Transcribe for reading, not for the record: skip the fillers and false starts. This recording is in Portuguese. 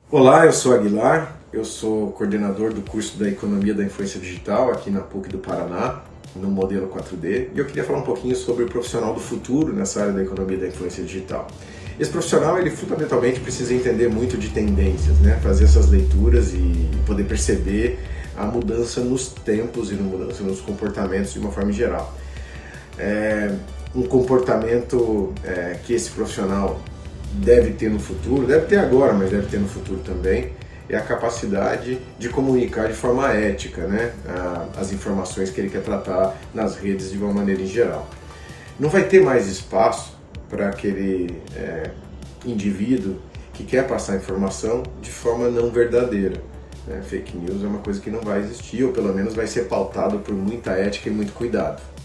Olá, eu sou Aguilar, eu sou coordenador do curso da Economia da Influência Digital aqui na PUC do Paraná, no modelo 4D, e eu queria falar um pouquinho sobre o profissional do futuro nessa área da Economia da Influência Digital. Esse profissional, ele fundamentalmente precisa entender muito de tendências, né? Fazer essas leituras e poder perceber a mudança nos tempos e a mudança nos comportamentos de uma forma geral. Um comportamento que esse profissional deve ter no futuro, deve ter agora, mas deve ter no futuro também, é a capacidade de comunicar de forma ética, né, as informações que ele quer tratar nas redes de uma maneira em geral. Não vai ter mais espaço para aquele indivíduo que quer passar informação de forma não verdadeira. Fake news é uma coisa que não vai existir, ou pelo menos vai ser pautado por muita ética e muito cuidado.